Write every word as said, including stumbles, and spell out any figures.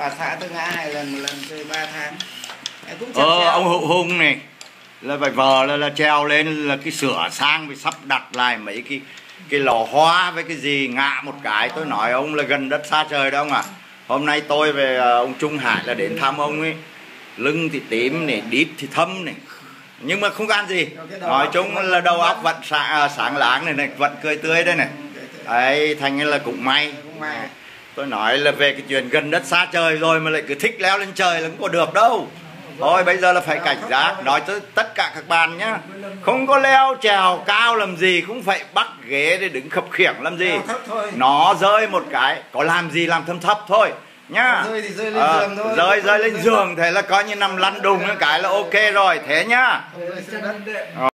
bà xã tôi ngã hai lần, một lần chơi ba tháng. Cũng ờ ông Hữu Hùng này là phải vợ là, là treo lên là cái sửa sang phải sắp đặt lại mấy cái cái lò hoa với cái gì ngã một cái. Tôi nói ông là gần đất xa trời đó ông ạ. À. Hôm nay tôi về ông Trung Hải là đến thăm ông ấy, lưng thì tím này, đít thì thâm này, nhưng mà không gan gì, nói chung là đầu óc vẫn sáng, sáng láng này này, vẫn cười tươi đây này. Đấy, thành là cũng may. Tôi nói là về cái chuyện gần đất xa trời rồi mà lại cứ thích leo lên trời là cũng có được đâu. Thôi bây giờ là phải cảnh giác, nói tới tất cả các bạn nhá, không có leo trèo cao làm gì, cũng phải bắt ghế để đứng khập khiễng làm gì. Nó rơi một cái, có làm gì làm thâm thấp thôi nhá. Rơi thì rơi lên à, giường thôi. Rơi rơi lên giường thế là coi như nằm lăn đùng cái là ok rồi thế nhá.